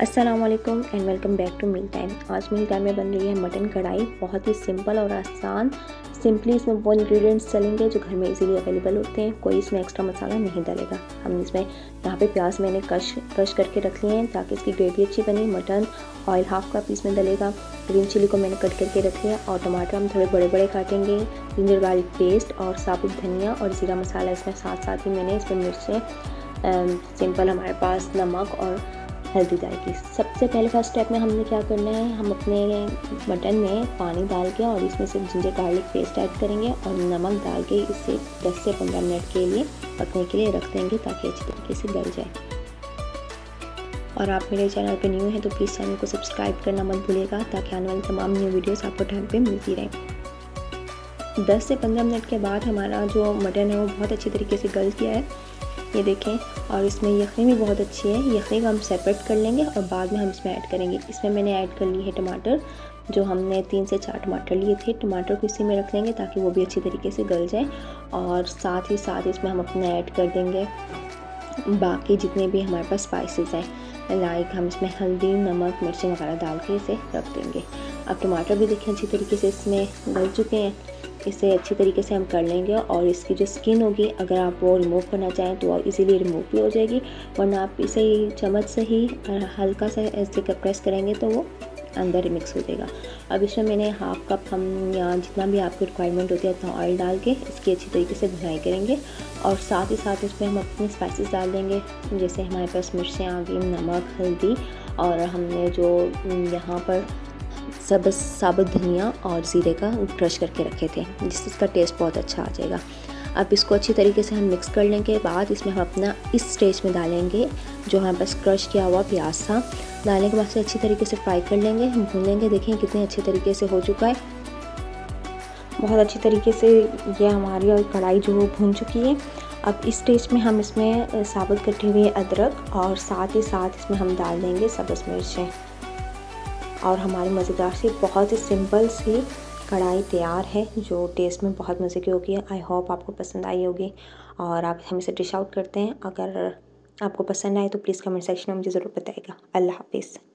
अस्सलामुअलैकुम and welcome back to meal time. आज meal time में बन रही है मटन कढ़ाई। बहुत ही सिंपल और आसान। सिंपली इसमें वो इंग्रेडिएंट्स चलेंगे जो घर में इजीली अवेलेबल होते हैं। कोई इसमें एक्स्ट्रा मसाला नहीं डालेगा। हम इसमें यहाँ पे प्याज मैंने क्रश करके रख लिए हैं ताकि इसकी ग्रेवी अच्छी बने। मटन ऑयल हाफ कप इसमें डलेगा। ग्रीन चिली को मैंने कट करके रख लिया और टमाटर हम थोड़े बड़े बड़े काटेंगे। जिंजर गार्लिक पेस्ट और साबुत धनिया और ज़ीरा मसाला इसमें साथ ही मैंने इसमें मिर्चें, सिंपल हमारे पास नमक और हल्दी डालेगी। सबसे पहले फर्स्ट स्टेप में हमने क्या करना है, हम अपने मटन में पानी डाल के और इसमें से जिंजर गार्लिक पेस्ट ऐड करेंगे और नमक डाल के इसे 10 से 15 मिनट के लिए पकने के लिए रख देंगे ताकि अच्छी तरीके से गल जाए। और आप मेरे चैनल पे न्यू हैं तो प्लीज़ चैनल को सब्सक्राइब करना मत भूलिएगा ताकि आने वाली तमाम न्यू वीडियोस आपको टाइम पे मिलती रहें। 10 से 15 मिनट के बाद हमारा जो मटन है वो बहुत अच्छी तरीके से गल गया है, ये देखें। और इसमें यखनी भी बहुत अच्छी है। यखनी को हम सेपरेट कर लेंगे और बाद में हम इसमें ऐड करेंगे। इसमें मैंने ऐड कर ली है टमाटर, जो हमने 3 से 4 टमाटर लिए थे। टमाटर को इसी में रख लेंगे ताकि वो भी अच्छी तरीके से गल जाए। और साथ ही साथ इसमें हम अपना ऐड कर देंगे बाकी जितने भी हमारे पास स्पाइसेस हैं, लाइक हम इसमें हल्दी, नमक, मिर्ची वगैरह डाल के इसे रख देंगे। अब टमाटर भी देखें अच्छी तरीके से इसमें गल चुके हैं। इसे अच्छी तरीके से हम कर लेंगे और इसकी जो स्किन होगी अगर आप वो रिमूव करना चाहें तो इजीली रिमूव भी हो जाएगी, वरना आप इसे चम्मच से ही हल्का सा ऐसे प्रेस करेंगे तो वो अंदर मिक्स हो जाएगा। अब इसमें मैंने हाफ कप हम या जितना भी आपकी रिक्वायरमेंट होती है उतना ऑयल डाल के इसकी अच्छी तरीके से भुनाई करेंगे। और साथ ही साथ इसमें हम अपने स्पाइसेस डाल देंगे, जैसे हमारे पास मिर्चें आ गई, नमक, हल्दी और हमने जो यहाँ पर सब साबुत धनिया और ज़ीरे का क्रश करके रखे थे, जिससे इसका टेस्ट बहुत अच्छा आ जाएगा। अब इसको अच्छी तरीके से हम मिक्स कर लेने के बाद इसमें हम अपना इस स्टेज में डालेंगे जो हमारे पास क्रश किया हुआ प्याज था। डालने के बाद से अच्छी तरीके से फ्राई कर लेंगे, भून लेंगे। देखें कितने अच्छे तरीके से हो चुका है, बहुत अच्छी तरीके से ये हमारी कढ़ाई जो भून चुकी है। अब इस स्टेज में हम इसमें साबुत कटे हुए अदरक और साथ ही साथ इसमें हम डाल देंगे सब्ज़ मिर्चें और हमारी मज़ेदार सी बहुत ही सिंपल सी कढ़ाई तैयार है जो टेस्ट में बहुत मज़े की होगी। आई होप आपको पसंद आई होगी और आप हम इसे डिश आउट करते हैं। अगर आपको पसंद आए तो प्लीज़ कमेंट सेक्शन में मुझे ज़रूर बताइएगा। अल्लाह हाफिज़।